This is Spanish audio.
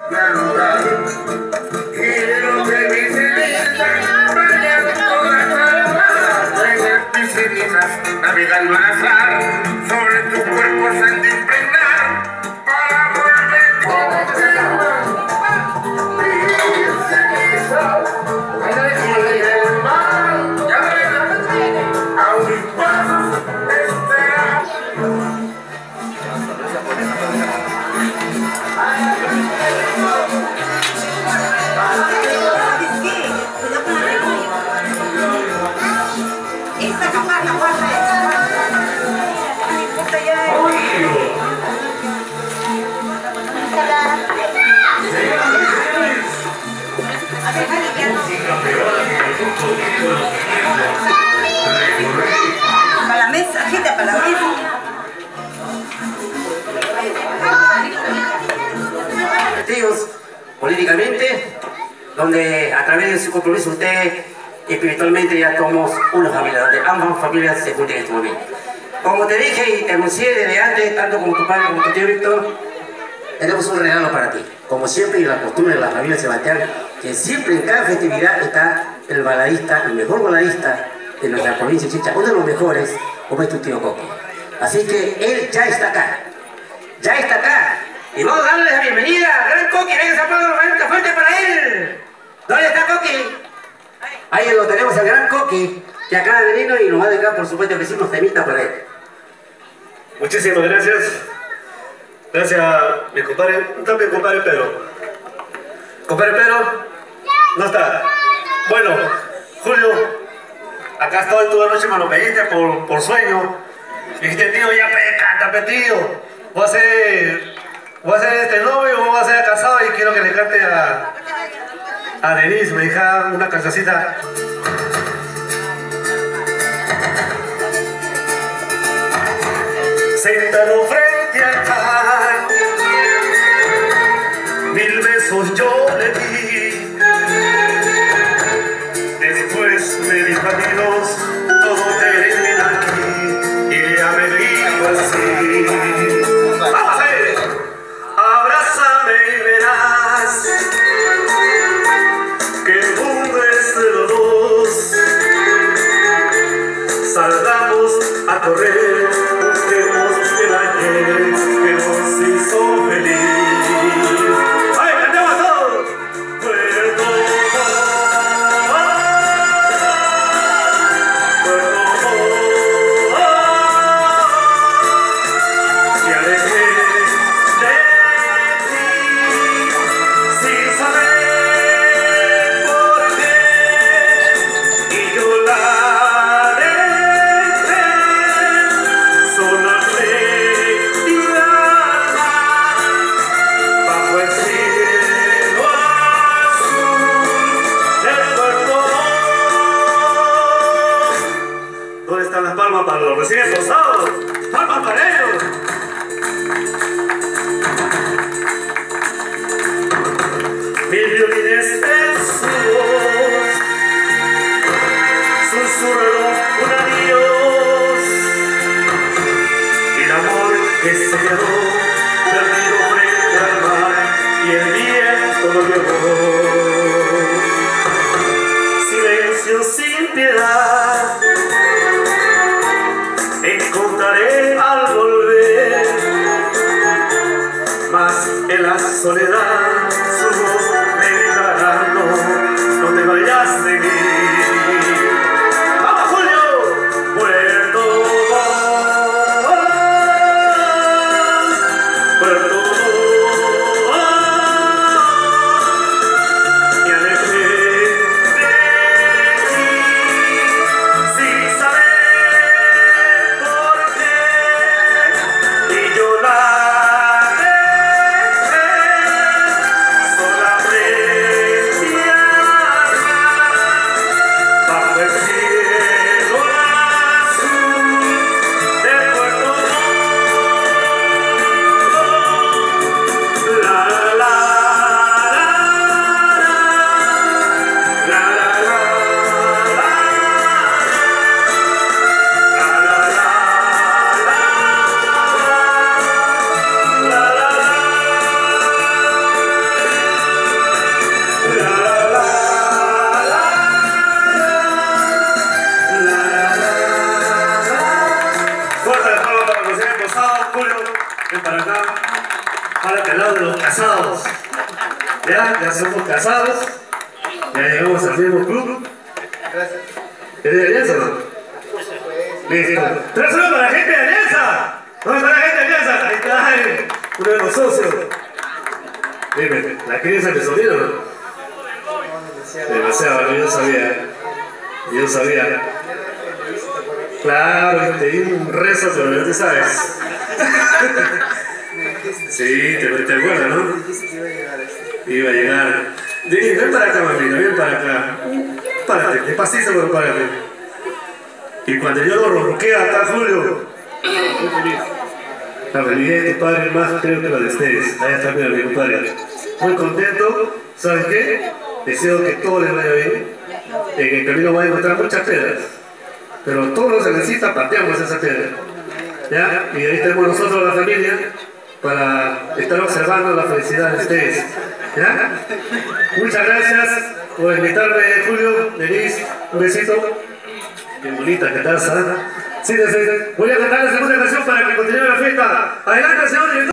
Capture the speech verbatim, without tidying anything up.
Navegando al azar, sobre tu cuerpo se han de impregnar para volver como el mar, ya ven, a mis pasos espera. Esta capaz la guarda esa. No importa ya. Para la mesa, gente, para la mesa. Testigos políticamente, donde a través de su compromiso usted espiritualmente ya somos una familia, donde ambas familias se juntan en este momento. Como te dije y te anuncié desde antes, tanto como tu padre como tu tío Víctor, tenemos un regalo para ti. Como siempre, y la costumbre de la familia Sebastián, que siempre en cada festividad está el baladista, el mejor baladista de nuestra provincia de Chincha, uno de los mejores, como es tu tío Coqui. Así que él ya está acá, ya está acá. Y vamos a darle la bienvenida al gran Coqui. Venga, ese aplauso fuerte para él. ¿Dónde está Coqui? Ahí lo tenemos al gran Coqui, que acaba de venir y nos va a dedicar, por supuesto, que hicimos temitas para él. Muchísimas gracias. Gracias a mi compadre, también compadre Pedro. Compadre Pedro, no está. Bueno, Julio, acá estoy toda la noche, me lo pediste por, por sueño. Me dijiste, tío, ya pe, canta, tío. Voy a ser, voy a ser este novio, voy a ser casado y quiero que le cante a, a Denise, me deja una cancioncita. Sentado frente al mar, mil besos yo le di. Después me dijo adiós, todo termina aquí. Y ella me dijo así: vamos a ver, abrázame y verás que el mundo es de los dos. Salgamos a correr, busquemos el ayer que nos hizo feliz. ¡Ay, cantemos todos! Puerto Montt, Puerto Montt, y alejé de ti sin saber por qué, y yo la dejé solamente bajo el cielo azul del Puerto Montt. ¿Dónde están las palmas para los recién esposados? ¡Palmas para ellos! Mil violines en su voz susurró un adiós, y el amor que se quedó perdido frente al mar y el viento lo llevó. Silencio sin piedad encontraré al volver, mas en la soledad su voz me gritará: no, no te vayas de mí. ¡Vamos, Julio! Puerto Montt, Puerto Montt, y alejé de ti sin saber por qué, y yo la dejé para acá, para el lado de los casados. Ya, ya somos casados, ya llegamos al mismo club. Gracias. ¿Eres de Alianza o no? Listo. ¡Tres saludos para la gente de Alianza! ¡Vamos para la gente de Alianza! Ahí está, ahí, uno de los socios. Dime, ¿la querías a mi sobrino o no? Demasiado, yo sabía. Yo sabía. Claro, te di un rezo, pero no te sabes. Sí, te, te acuerdas, ¿no? Iba a llegar. Dile, ven para acá, mamita, ven para acá. Párate, despacito, pero párate. Y cuando yo lo ronqué acá, Julio, estoy feliz. La felicidad de tu padre más creo que la de ustedes. Ahí está, mira, mi compadre. Muy contento. ¿Sabes qué? Deseo que todo les vaya bien. En el camino van a encontrar muchas piedras. Pero todo lo que se necesita, pateamos esa piedra. ¿Ya? Y ahí tenemos nosotros, la familia, para estar observando la felicidad de ustedes. ¿Ya? Muchas gracias por invitarme, Julio, Denise, un besito. Qué bonita que estás, ¿ah? Sí, sí, sí. Voy a cantar la segunda canción para que continúe la fiesta. Adelante, señor director.